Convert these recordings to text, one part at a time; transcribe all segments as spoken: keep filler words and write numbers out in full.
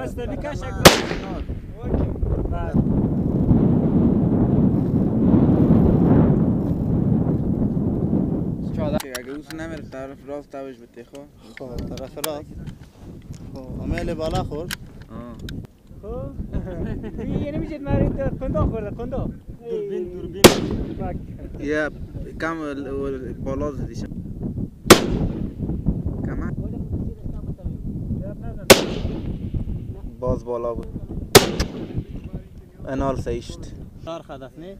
بس بکش اکبر. اگه اوس نمیره طرف راست تاوش بتی خو خب طرف راست خب امیل بالا خورد خب یه نمیشید ماری در کندا خورده کندا دوربین دوربین یا کم بالا زدیش کم باز بالا بود انال سیشت چهار هدف نه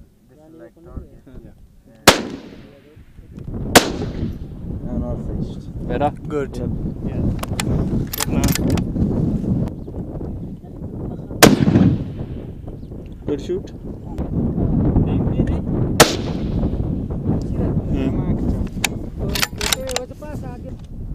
انال سیشت Better? Good. Yeah. Good man. Good shoot. वो तो पास आ गया